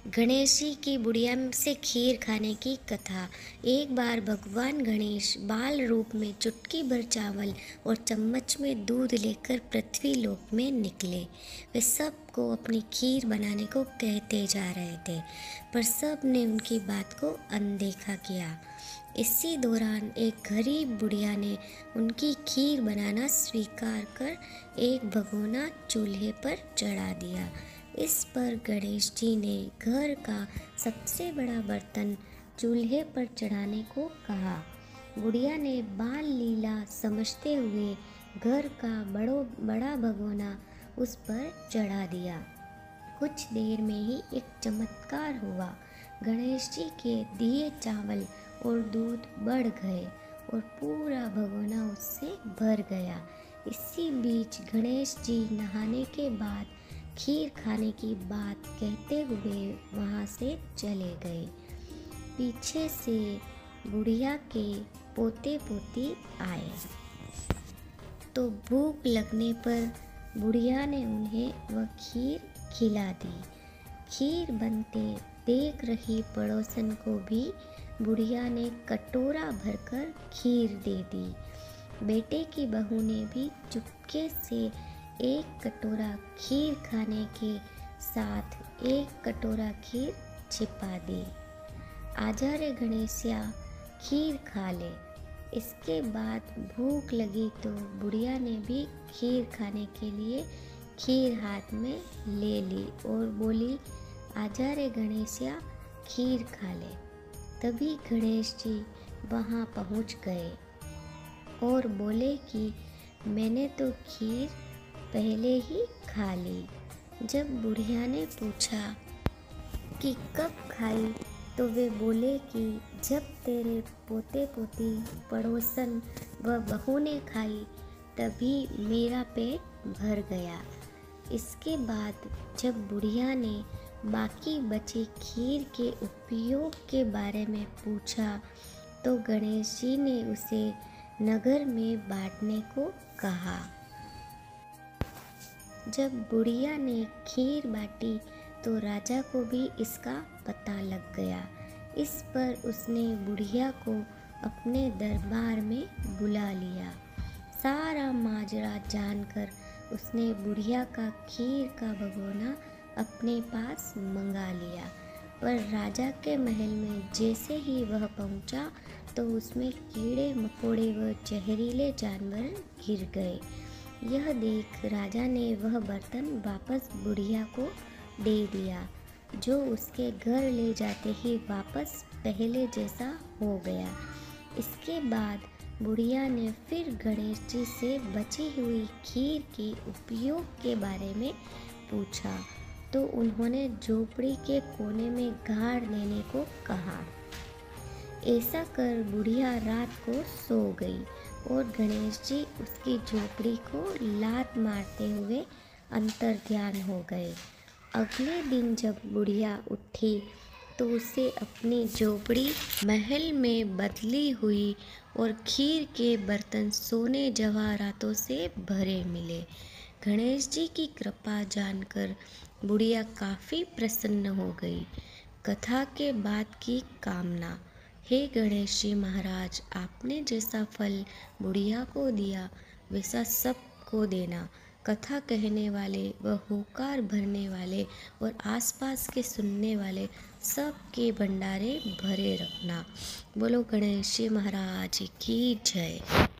गणेश जी की बुढ़िया से खीर खाने की कथा। एक बार भगवान गणेश बाल रूप में चुटकी भर चावल और चम्मच में दूध लेकर पृथ्वी लोक में निकले। वे सबको अपनी खीर बनाने को कहते जा रहे थे, पर सब ने उनकी बात को अनदेखा किया। इसी दौरान एक गरीब बुढ़िया ने उनकी खीर बनाना स्वीकार कर एक भगोना चूल्हे पर चढ़ा दिया। इस पर गणेश जी ने घर का सबसे बड़ा बर्तन चूल्हे पर चढ़ाने को कहा। बुढ़िया ने बाल लीला समझते हुए घर का बड़ा भगोना उस पर चढ़ा दिया। कुछ देर में ही एक चमत्कार हुआ। गणेश जी के दिए चावल और दूध बढ़ गए और पूरा भगोना उससे भर गया। इसी बीच गणेश जी नहाने के बाद खीर खाने की बात कहते हुए वहाँ से चले गए। पीछे से बुढ़िया के पोते पोती आए तो भूख लगने पर बुढ़िया ने उन्हें वह खीर खिला दी। खीर बनते देख रही पड़ोसन को भी बुढ़िया ने कटोरा भरकर खीर दे दी। बेटे की बहू ने भी चुपके से एक कटोरा खीर खाने के साथ एक कटोरा खीर छिपा दी। आजा रे गणेशिया, खीर खा ले। इसके बाद भूख लगी तो बुढ़िया ने भी खीर खाने के लिए खीर हाथ में ले ली और बोली, आजा रे गणेशिया, खीर खा ले। तभी गणेश जी वहाँ पहुँच गए और बोले कि मैंने तो खीर पहले ही खा ली। जब बुढ़िया ने पूछा कि कब खाई तो वे बोले कि जब तेरे पोते पोती पड़ोसन व बहू ने खाई तभी मेरा पेट भर गया। इसके बाद जब बुढ़िया ने बाकी बची खीर के उपयोग के बारे में पूछा तो गणेश जी ने उसे नगर में बांटने को कहा। जब बुढ़िया ने खीर बांटी तो राजा को भी इसका पता लग गया। इस पर उसने बुढ़िया को अपने दरबार में बुला लिया। सारा माजरा जानकर उसने बुढ़िया का खीर का भगोना अपने पास मंगा लिया। पर राजा के महल में जैसे ही वह पहुंचा तो उसमें कीड़े मकोड़े व जहरीले जानवर गिर गए। यह देख राजा ने वह बर्तन वापस बुढ़िया को दे दिया, जो उसके घर ले जाते ही वापस पहले जैसा हो गया। इसके बाद बुढ़िया ने फिर गणेश जी से बची हुई खीर के उपयोग के बारे में पूछा तो उन्होंने झोपड़ी के कोने में गाड़ देने को कहा। ऐसा कर बुढ़िया रात को सो गई और गणेश जी उसकी झोपड़ी को लात मारते हुए अंतर्ध्यान हो गए। अगले दिन जब बुढ़िया उठी तो उसे अपनी झोपड़ी महल में बदली हुई और खीर के बर्तन सोने जवाहरातों से भरे मिले। गणेश जी की कृपा जानकर बुढ़िया काफ़ी प्रसन्न हो गई। कथा के बाद की कामना। हे गणेश जी महाराज, आपने जैसा फल बुढ़िया को दिया वैसा सबको देना। कथा कहने वाले व होकार भरने वाले और आसपास के सुनने वाले सबके भंडारे भरे रखना। बोलो गणेश जी महाराज की जय।